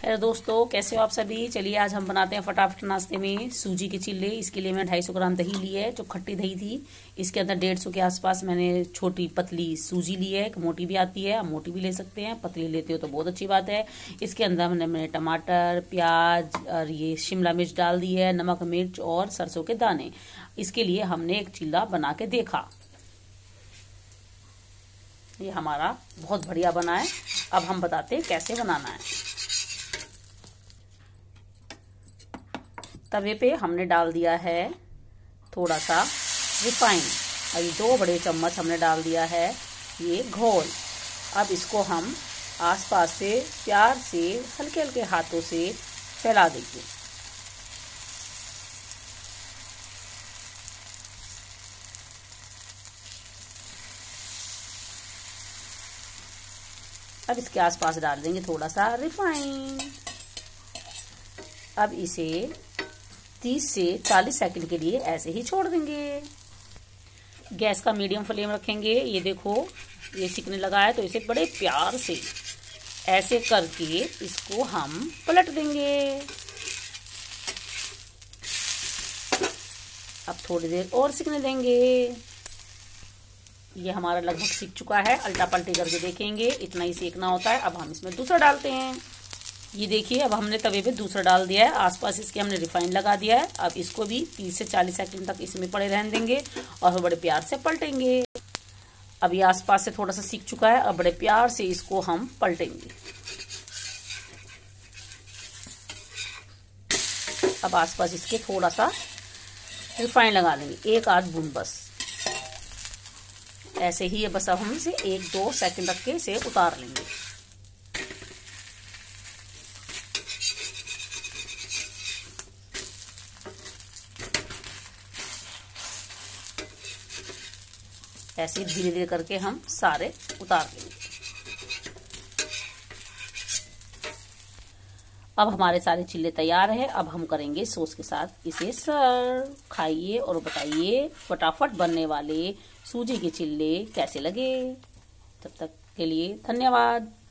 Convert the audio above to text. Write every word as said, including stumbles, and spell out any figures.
Hello दोस्तों, कैसे हो आप सभी। चलिए आज हम बनाते हैं फटाफट नाश्ते में सूजी के चिल्ले। इसके लिए मैं ढाई सौ ग्राम दही ली है, जो खट्टी दही थी। इसके अंदर डेढ़ सौ के आसपास मैंने छोटी पतली सूजी ली है। मोटी भी आती है, आप मोटी भी ले सकते हैं, पतली लेते हो तो बहुत अच्छी बात है। इसके अंदर मैंने मैंने टमाटर, प्याज और ये शिमला मिर्च डाल दी है, नमक मिर्च और सरसों के दाने। इसके लिए हमने एक चिल्ला बना के देखा, ये हमारा बहुत बढ़िया बना है। अब हम बताते हैं कैसे बनाना है। तवे पे हमने डाल दिया है थोड़ा सा रिफाइन, और ये दो बड़े चम्मच हमने डाल दिया है ये घोल। अब इसको हम आसपास से प्यार से हल्के हल्के हाथों से फैला देंगे। अब इसके आसपास डाल देंगे थोड़ा सा रिफाइन। अब इसे तीस से चालीस सेकंड के लिए ऐसे ही छोड़ देंगे। गैस का मीडियम फ्लेम रखेंगे। ये देखो ये सिकने लगा है, तो इसे बड़े प्यार से ऐसे करके इसको हम पलट देंगे। अब थोड़ी देर और सिकने देंगे। ये हमारा लगभग सिक चुका है, अल्टा पलटी करके देखेंगे, इतना ही सेकना होता है। अब हम इसमें दूसरा डालते हैं। ये देखिए अब हमने तवे पे दूसरा डाल दिया है, आसपास इसके हमने रिफाइन लगा दिया है। अब इसको भी तीस से चालीस सेकंड तक इसमें पड़े रहने देंगे और बड़े प्यार से पलटेंगे। अब ये आसपास से थोड़ा सा सीख चुका है, अब बड़े प्यार से इसको हम पलटेंगे। अब आसपास इसके थोड़ा सा रिफाइन लगा देंगे, एक आध बूंद बस। ऐसे ही बस अब हम इसे एक दो सेकंड रख के इसे उतार लेंगे। ऐसे धीरे धीरे करके हम सारे उतार लेंगे। अब हमारे सारे चिल्ले तैयार हैं। अब हम करेंगे सॉस के साथ इसे सर्व। खाइए और बताइए फटाफट बनने वाले सूजी के चिल्ले कैसे लगे। तब तक के लिए धन्यवाद।